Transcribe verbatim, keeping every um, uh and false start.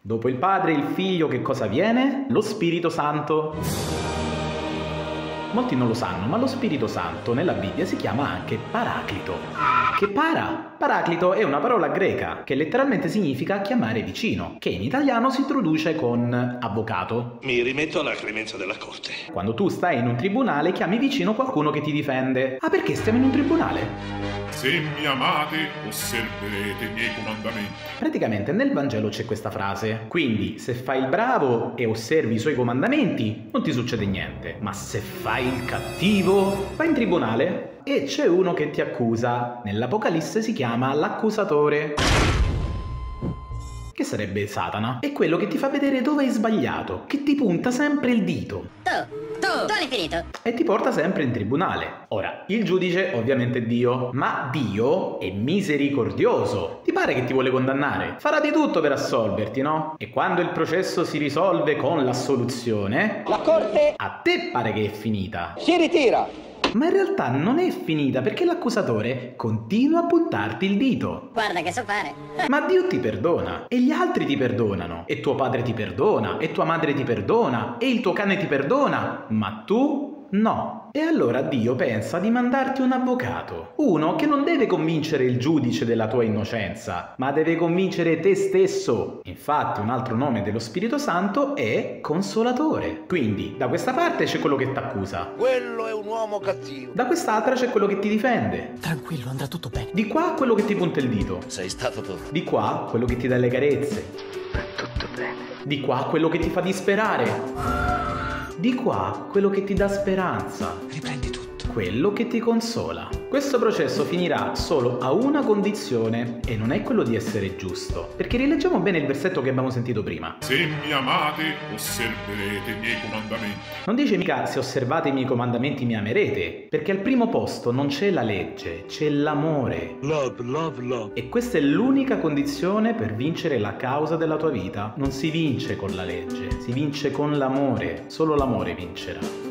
Dopo il Padre e il Figlio che cosa viene? Lo Spirito Santo. Molti non lo sanno, ma lo Spirito Santo nella Bibbia si chiama anche Paraclito. Che para? Paraclito è una parola greca che letteralmente significa chiamare vicino, che in italiano si traduce con avvocato. Mi rimetto alla clemenza della corte. Quando tu stai in un tribunale chiami vicino qualcuno che ti difende. Ah, perché stiamo in un tribunale? Se mi amate, osserverete i miei comandamenti. Praticamente nel Vangelo c'è questa frase. Quindi, se fai il bravo e osservi i suoi comandamenti, non ti succede niente. Ma se fai il cattivo, vai in tribunale e c'è uno che ti accusa. Nell'Apocalisse si chiama l'accusatore, che sarebbe Satana. È quello che ti fa vedere dove hai sbagliato, che ti punta sempre il dito. Tu, tu, tu all'infinito. E ti porta sempre in tribunale. Ora, il giudice ovviamente è Dio, ma Dio è misericordioso. Ti pare che ti vuole condannare? Farà di tutto per assolverti, no? E quando il processo si risolve con l'assoluzione, la corte a te pare che è finita. Si ritira. Ma in realtà non è finita perché l'accusatore continua a puntarti il dito. Guarda che so fare. Ma Dio ti perdona, e gli altri ti perdonano, e tuo padre ti perdona, e tua madre ti perdona, e il tuo cane ti perdona, ma tu no. E allora Dio pensa di mandarti un avvocato, uno che non deve convincere il giudice della tua innocenza, ma deve convincere te stesso. Infatti un altro nome dello Spirito Santo è Consolatore. Quindi da questa parte c'è quello che ti accusa. Quello è un uomo cattivo. Da quest'altra c'è quello che ti difende. Tranquillo, andrà tutto bene. Di qua quello che ti punta il dito. Sei stato tu. Di qua quello che ti dà le carezze. Tutto bene. Di qua quello che ti fa disperare. Di qua quello che ti dà speranza. Riprendi tutto. Quello che ti consola. Questo processo finirà solo a una condizione, e non è quello di essere giusto. Perché rileggiamo bene il versetto che abbiamo sentito prima. Se mi amate, osserverete i miei comandamenti. Non dice mica se osservate i miei comandamenti mi amerete, perché al primo posto non c'è la legge, c'è l'amore. Love, love, love. E questa è l'unica condizione per vincere la causa della tua vita. Non si vince con la legge, si vince con l'amore. Solo l'amore vincerà.